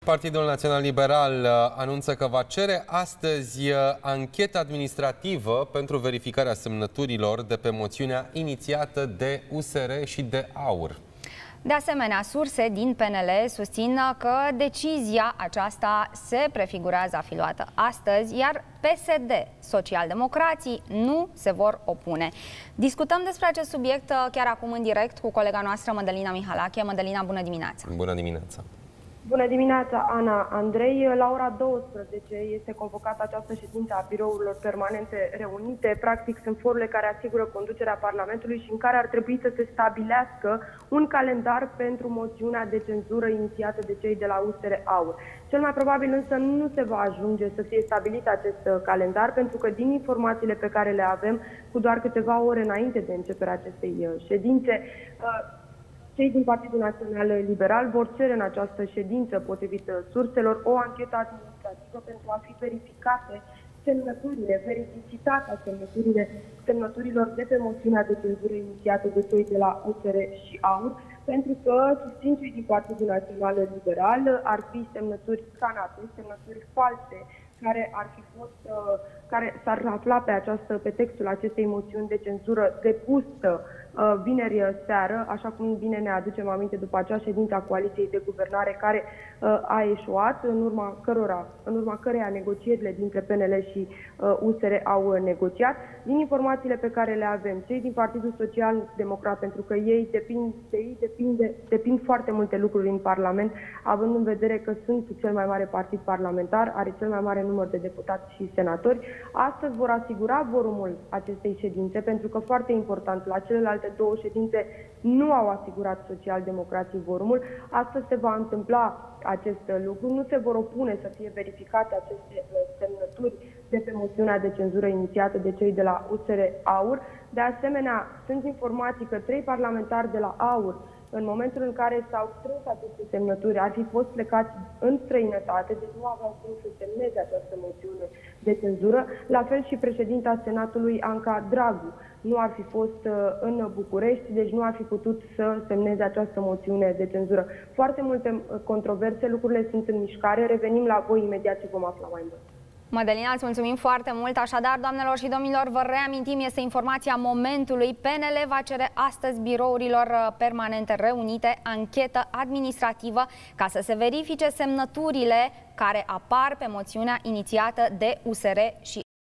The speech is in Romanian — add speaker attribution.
Speaker 1: Partidul Național Liberal anunță că va cere astăzi anchetă administrativă pentru verificarea semnăturilor de pe moțiunea inițiată de USR și de AUR.
Speaker 2: De asemenea, surse din PNL susțin că decizia aceasta se prefigurează a fi luată astăzi, iar PSD, socialdemocrații, nu se vor opune. Discutăm despre acest subiect chiar acum în direct cu colega noastră, Mădălina Mihalache. Mădălina, bună dimineața!
Speaker 1: Bună dimineața!
Speaker 3: Bună dimineața, Ana, Andrei. La ora 12 este convocată această ședință a birourilor permanente reunite. Practic sunt forurile care asigură conducerea Parlamentului și în care ar trebui să se stabilească un calendar pentru moțiunea de cenzură inițiată de cei de la USR-AUR. Cel mai probabil însă nu se va ajunge să fie stabilit acest calendar, pentru că din informațiile pe care le avem, cu doar câteva ore înainte de începerea acestei ședințe, cei din Partidul Național Liberal vor cere în această ședință, potrivit surselor, o anchetă administrativă pentru a fi verificate semnăturile, veridicitatea semnăturilor de pe moțiunea de cenzură inițiată de cei de la USR și AUR, pentru că, susțin cei din Partidul Național Liberal, ar fi semnături scanate, semnături false, care s-ar afla pe textul acestei moțiuni de cenzură depusă vineri seară, așa cum bine ne aducem aminte după acea ședință a coaliției de guvernare care a eșuat, în urma căreia negocierile dintre PNL și USR au negociat. Din informațiile pe care le avem, cei din Partidul Social Democrat, pentru că depind foarte multe lucruri în Parlament, având în vedere că sunt cel mai mare partid parlamentar, are cel mai mare număr de deputați și senatori, astăzi vor asigura vorumul acestei ședințe, pentru că, foarte important, la celelalte două ședințe nu au asigurat socialdemocrații vorumul. Astăzi se va întâmpla acest lucru, nu se vor opune să fie verificate aceste semnături de pe moțiunea de cenzură inițiată de cei de la USR-AUR. De asemenea, sunt informații că 3 parlamentari de la AUR, în momentul în care s-au strâns aceste semnături, ar fi fost plecați în străinătate, deci nu aveau cum să semneze această moțiune de cenzură. La fel și președinta Senatului, Anca Dragu, nu ar fi fost în București, deci nu ar fi putut să semneze această moțiune de cenzură. Foarte multe controverse, lucrurile sunt în mișcare. Revenim la voi imediat ce vom afla mai mult.
Speaker 2: Mădălina, îți mulțumim foarte mult. Așadar, doamnelor și domnilor, vă reamintim, este informația momentului. PNL va cere astăzi birourilor permanente reunite anchetă administrativă ca să se verifice semnăturile care apar pe moțiunea inițiată de USR și